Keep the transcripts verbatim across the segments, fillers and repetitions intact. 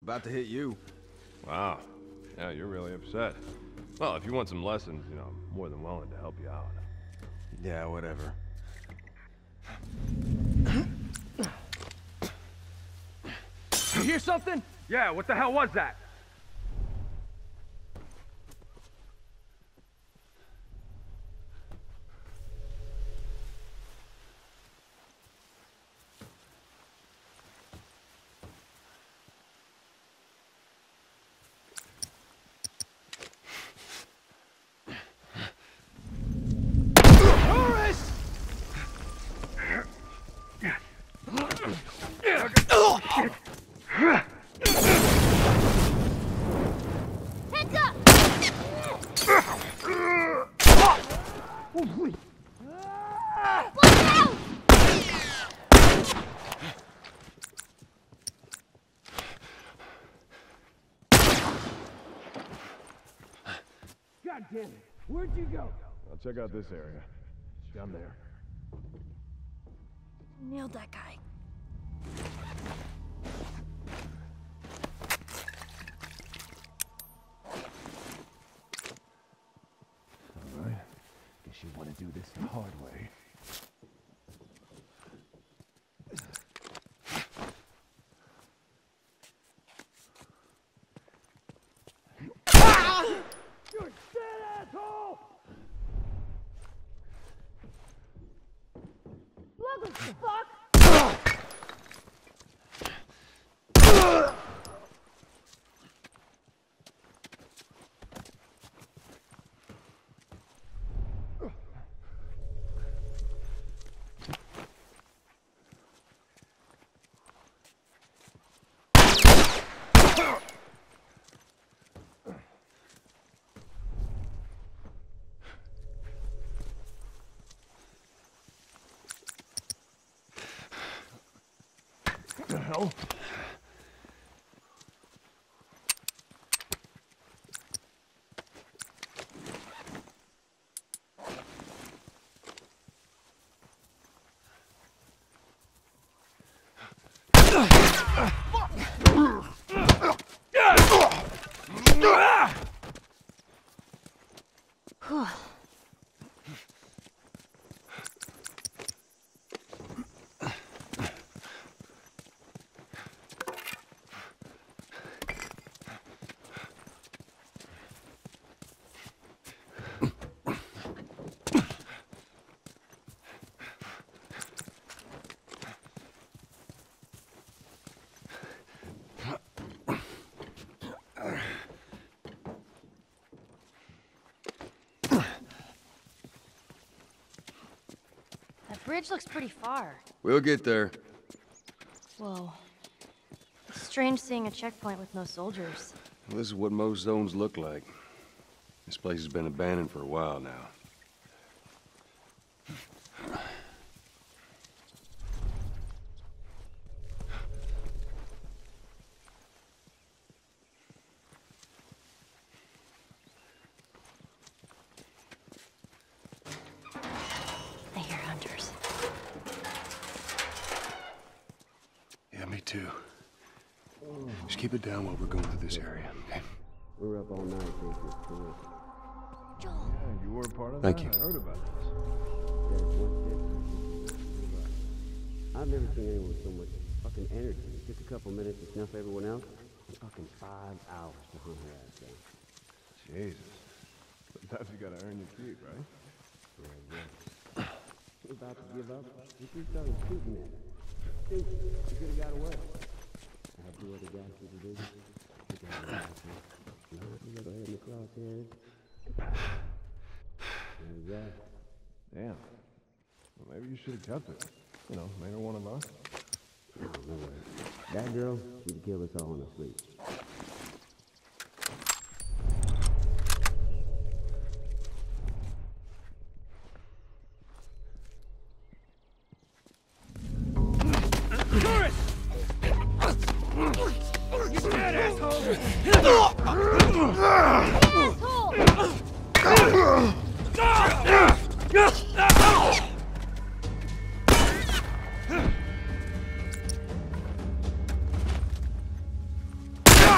about to hit you. Wow. Yeah, you're really upset. Well, if you want some lessons, you know, I'm more than willing to help you out. Yeah, whatever. You hear something? Yeah, what the hell was that? God damn it! Where'd you go? I'll check out this area. Down there. Nailed that guy. All right. Guess you want to do this the hard way. You're dead, asshole! What the fuck? What the hell? That bridge looks pretty far. We'll get there. Whoa. It's strange seeing a checkpoint with no soldiers. Well, this is what most zones look like. This place has been abandoned for a while now. I hear hunters. Yeah, me too. Just keep it down while we're going through this area, okay? We were up all night thinking it was cool. Joel! Yeah, you were a part of Thank that? you. I heard about this. That's one step. I've never seen anyone with so much fucking energy. It took a couple minutes to snuff everyone else. And fucking five hours to hunt her ass down. Jesus. Sometimes you gotta earn your keep, right? Yeah, yeah. She was about to give up. And she started shooting at her. Think she could have got away. I had two other guys to do. She got her ass down. No, she got her head in the crosshairs. There was that. Damn. Well, maybe you should have kept it. You know, made her one of us. No, no way. That girl, she'd kill us all in her sleep. You dead, asshole! Asshole!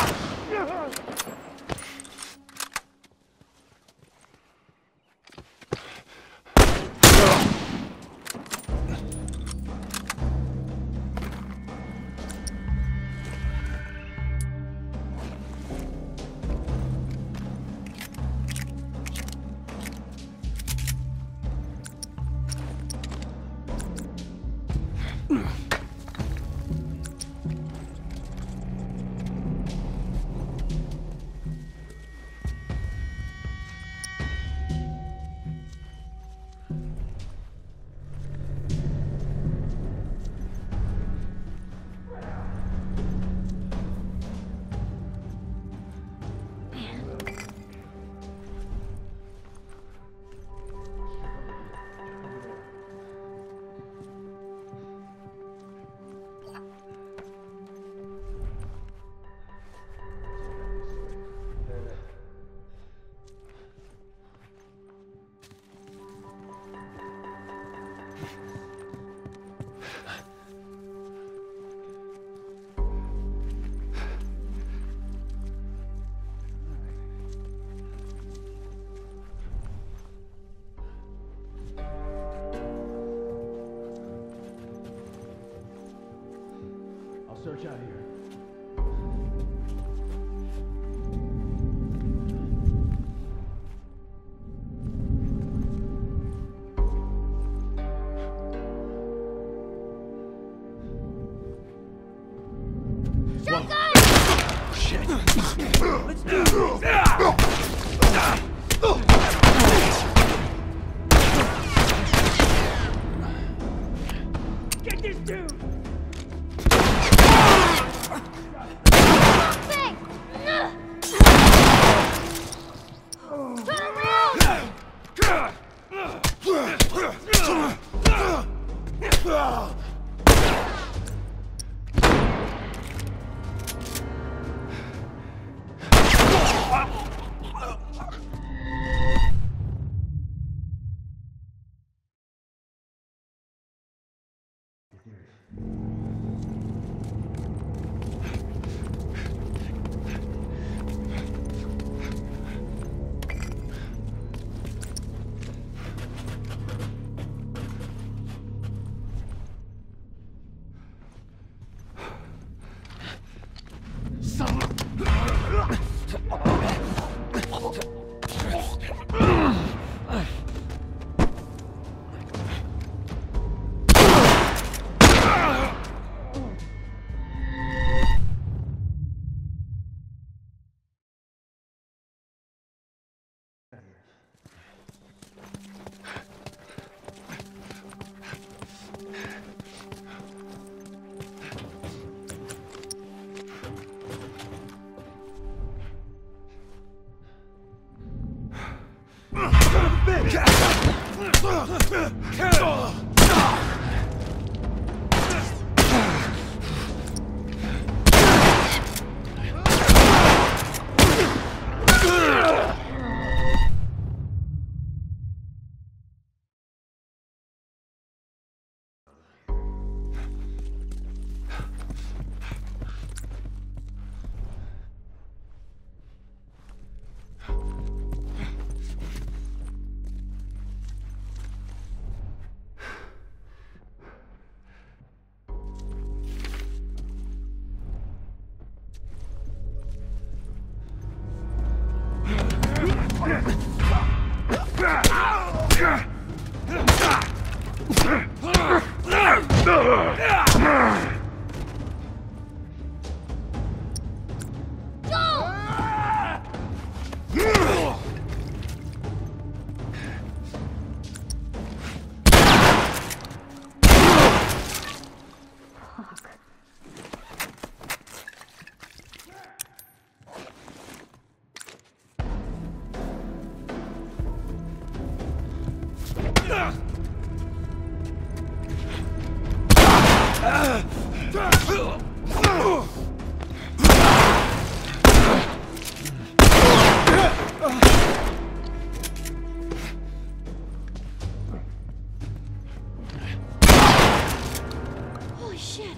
get you out of here. Get this dude! Hey! Turn around! Holy shit.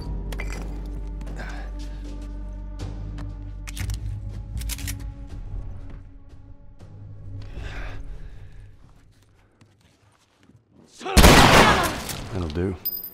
That'll do.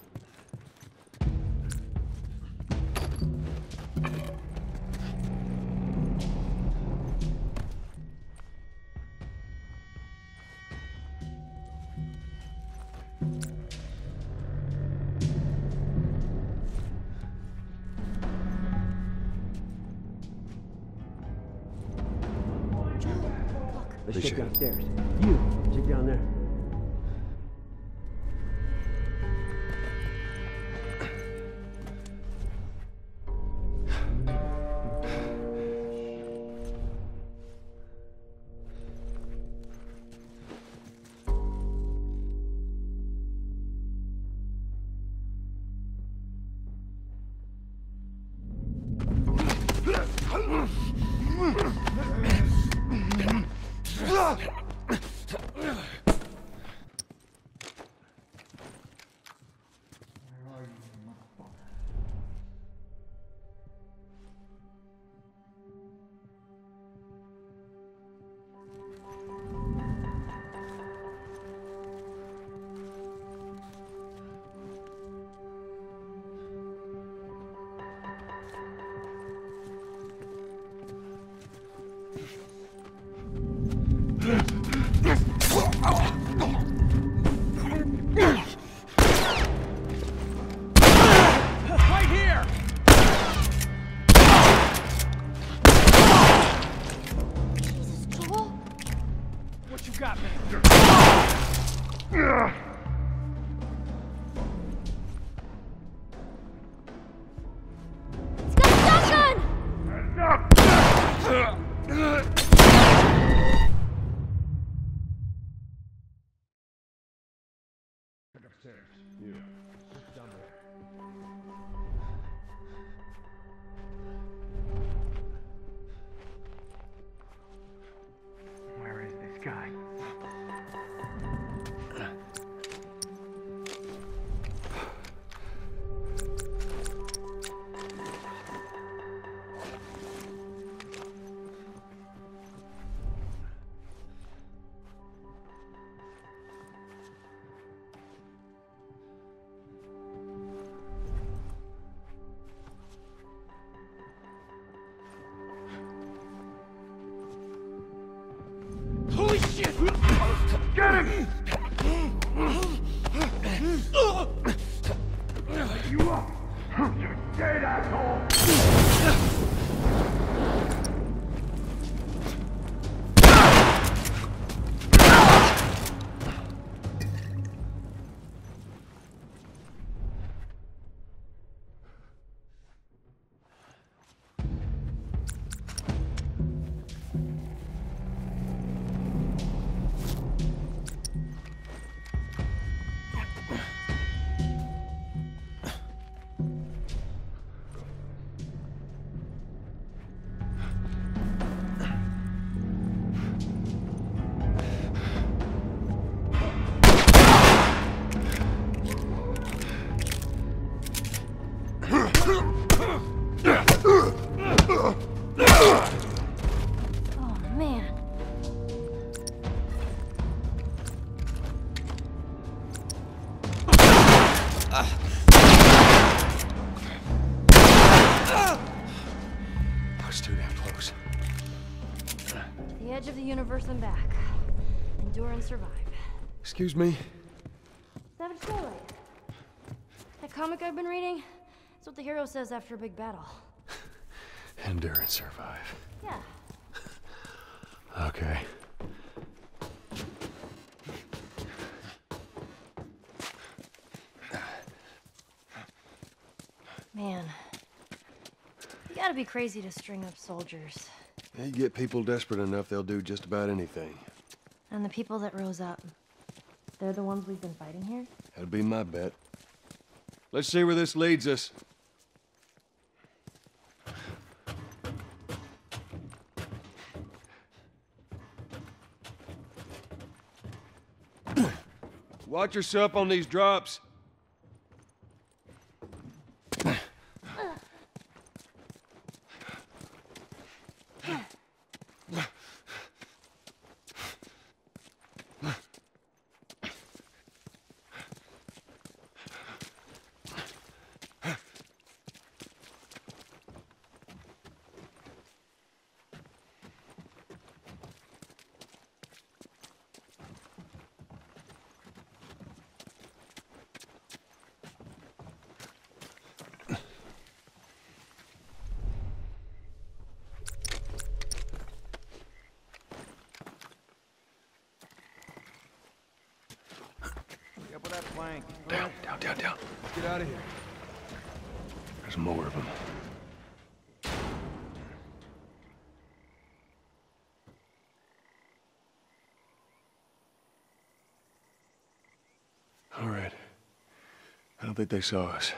Let's Appreciate check it. downstairs. You, check down there. Right here! Jesus, Joel? What you got, man? He's got a shotgun! Where is this guy? Holy shit! Get him! You up! You're dead, asshole! Oh, man. That's too damn close. The edge of the universe and back. Endure and survive. Excuse me? Savage Twilight. That comic I've been reading? That's what the hero says after a big battle. Endure and survive. Yeah. Okay. Man. You gotta be crazy to string up soldiers. You get people desperate enough, they'll do just about anything. And the people that rose up, they're the ones we've been fighting here? That'll be my bet. Let's see where this leads us. Watch yourself on these drops. Up with that plank. Down, down, down, down. Get out of here. There's more of them. All right. I don't think they saw us.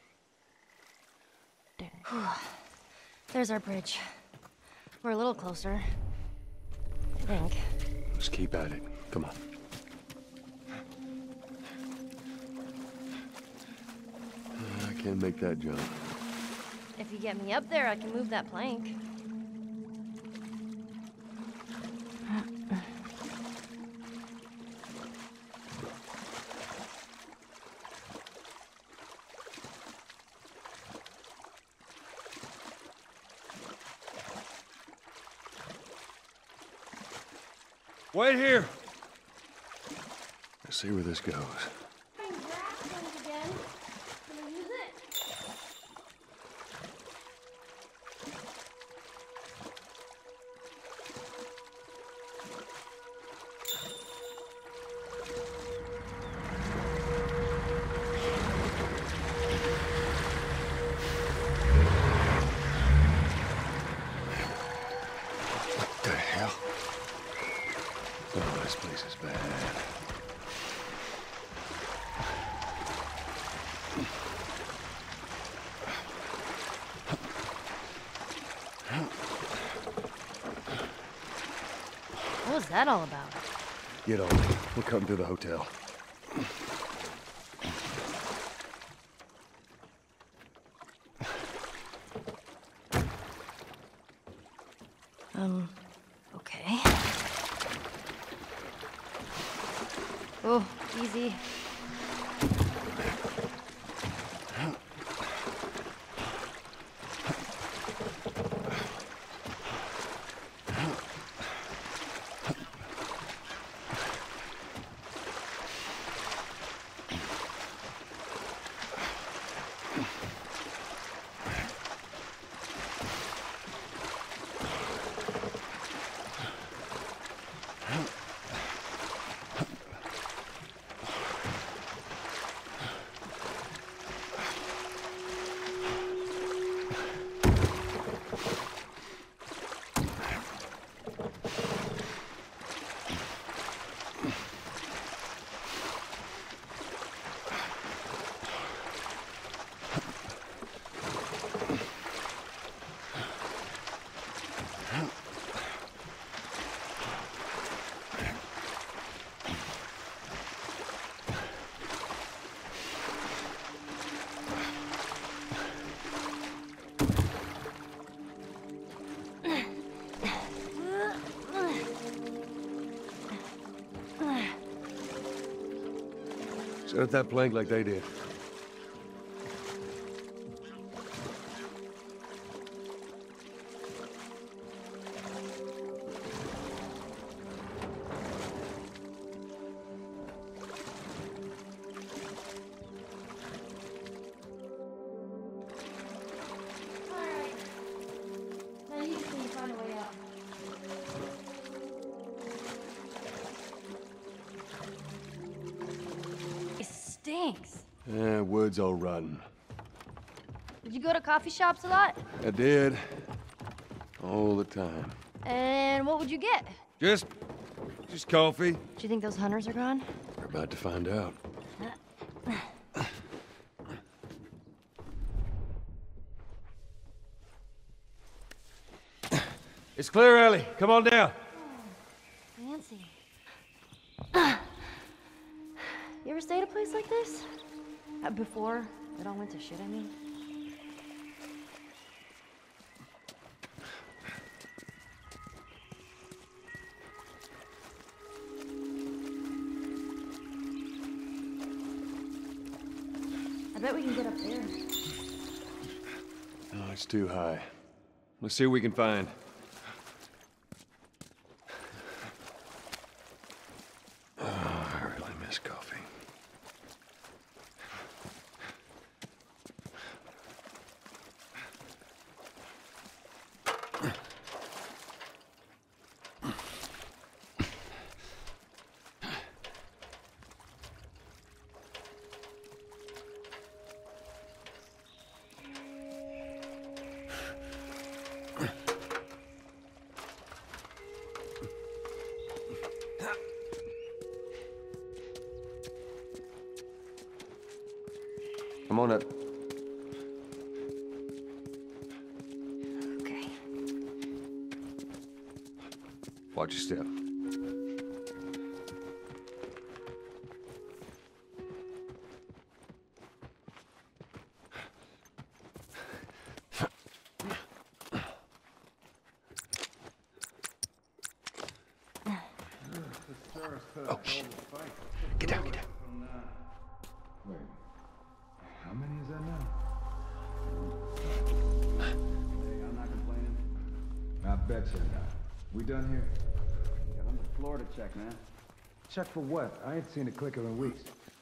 There's our bridge. We're a little closer. I think. Let's keep at it. Come on. I can't make that jump. If you get me up there, I can move that plank. Wait here. Let's see where this goes. Again. Can I use it? What the hell? Oh, this place is bad. What was that all about? Get on. We're cutting through the hotel. Um, okay. Oh, easy. Set up that plank like they did. Alright. Now you just need to find a way out. It stinks. Eh, wood's all rotten. Did you go to coffee shops a lot? I did. All the time. And what would you get? Just... just coffee. Do you think those hunters are gone? We're about to find out. It's clear, Ellie. Come on down. Fancy. You ever stayed at a place like this? Uh, before it all went to shit, I mean? I bet we can get up there. No, it's too high. Let's see what we can find. Oh, I really miss coffee. Come on up. Okay. Watch your step. Oh, shit. Get down, get down. Wait, how many is that now? Hey, I'm not complaining. I bet you're not. We done here? Yeah, I'm Florida check, man. Check for what? I ain't seen a clicker in weeks.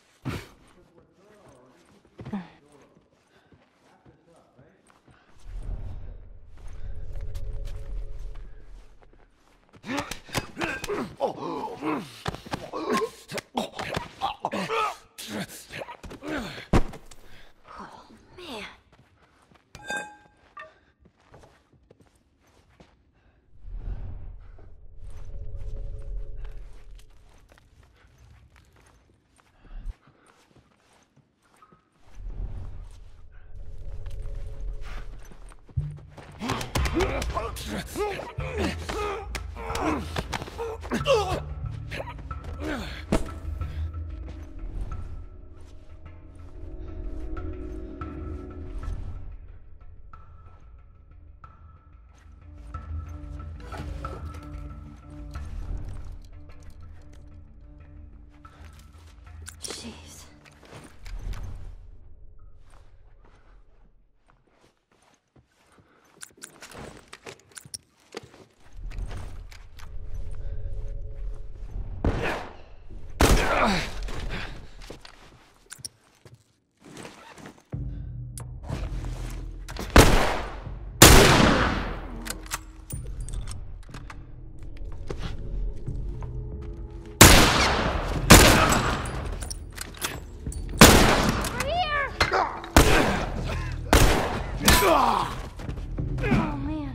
Jeez. Oh, man.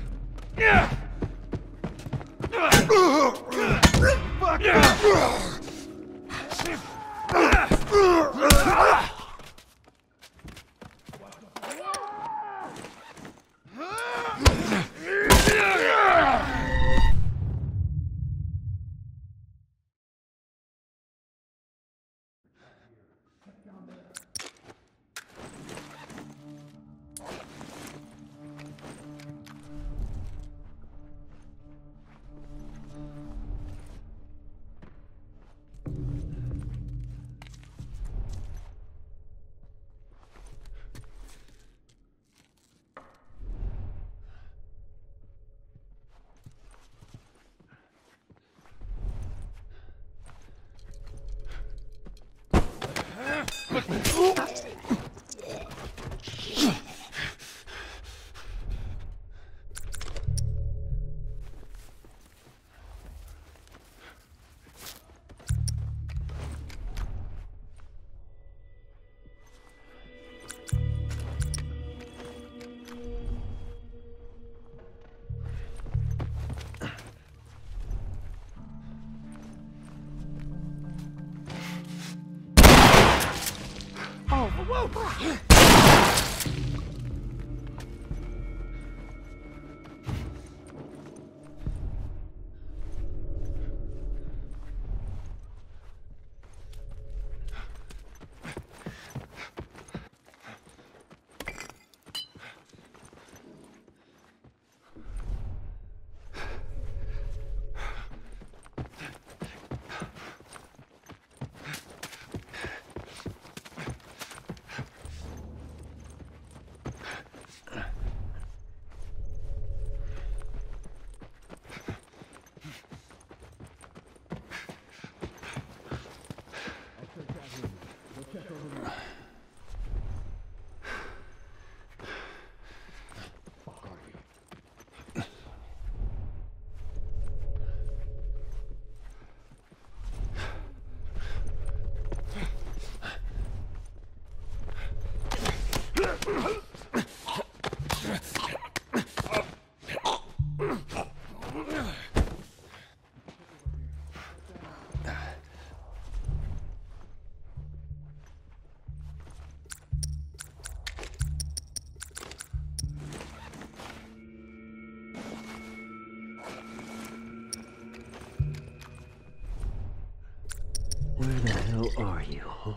Where the hell are you, huh?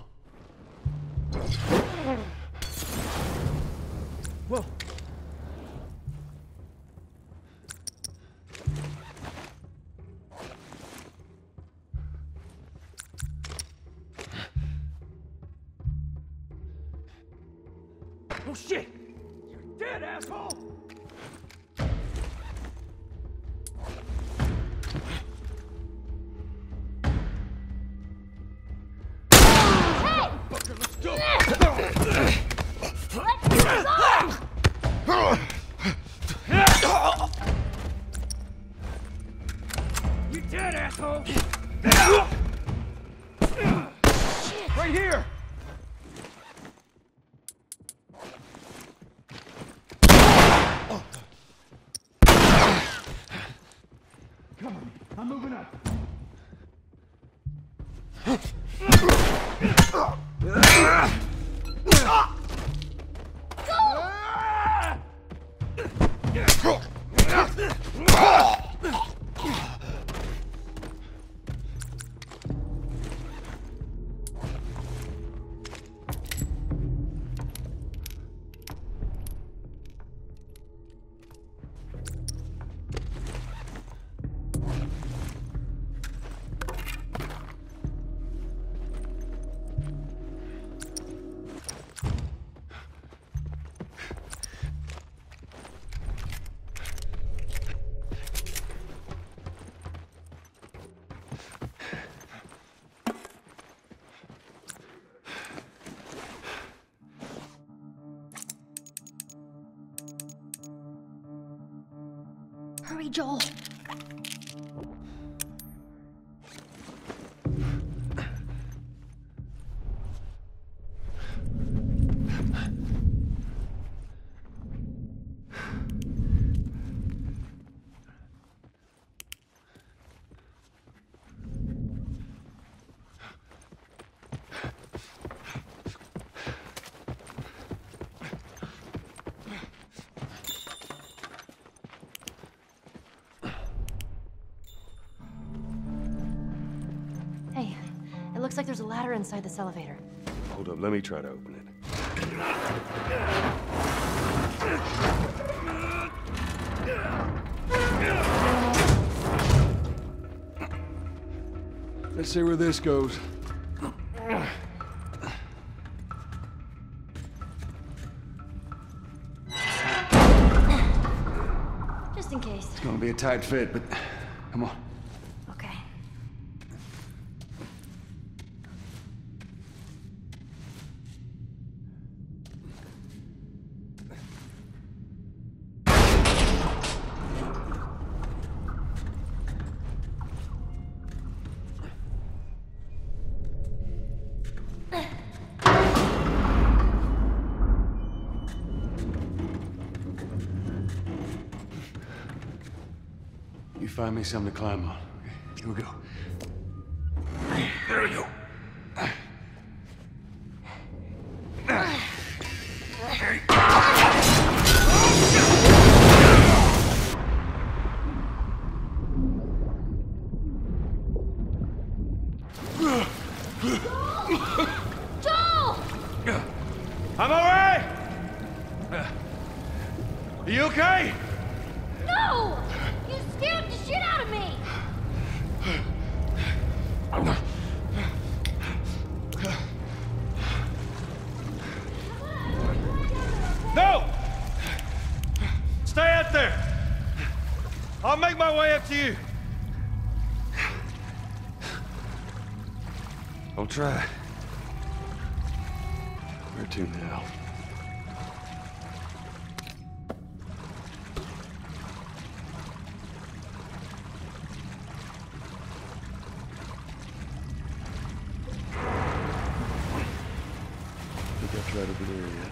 Whoa. Oh shit! You're dead, asshole! Right here! Come on, I'm moving up. Hurry, Joel. Hey, it looks like there's a ladder inside this elevator. Hold up, let me try to open it. Let's see where this goes. Just in case. It's gonna be a tight fit, but come on. Okay. You find me something to climb on. Okay, here we go. There we go. Joel! I'm all right! Are you okay? No! You scared the shit out of me! No! Stay out there! I'll make my way up to you. I'll try. Where to now? Think I've tried over there yet.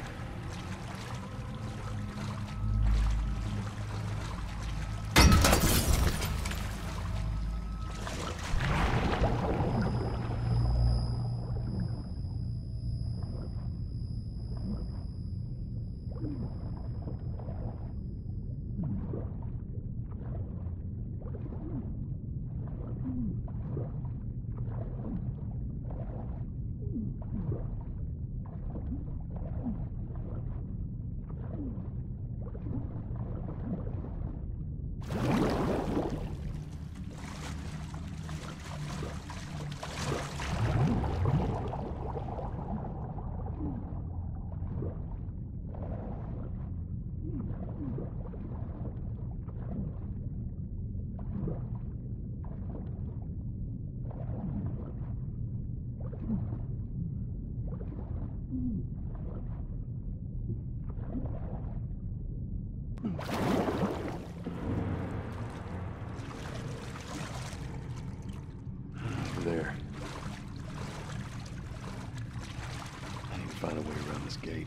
gate.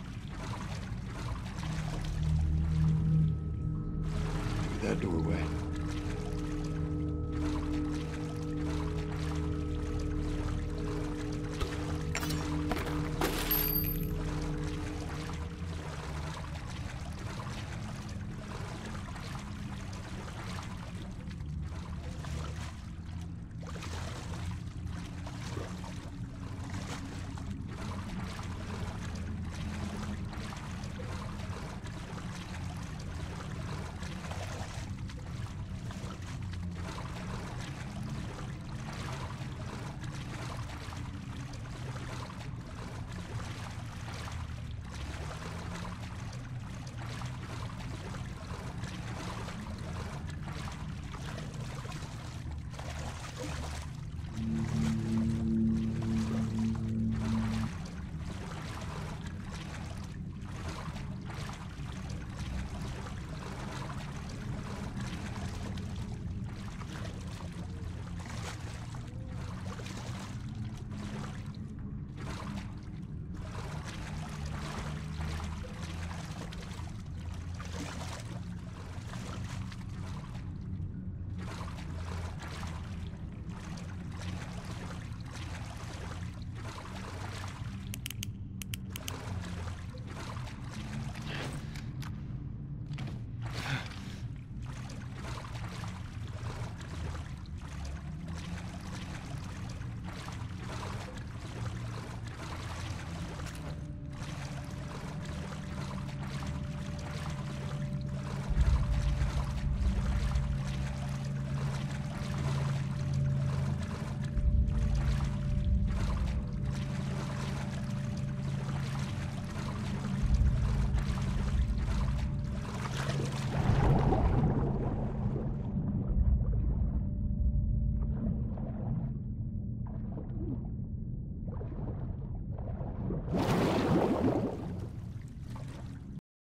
That doorway.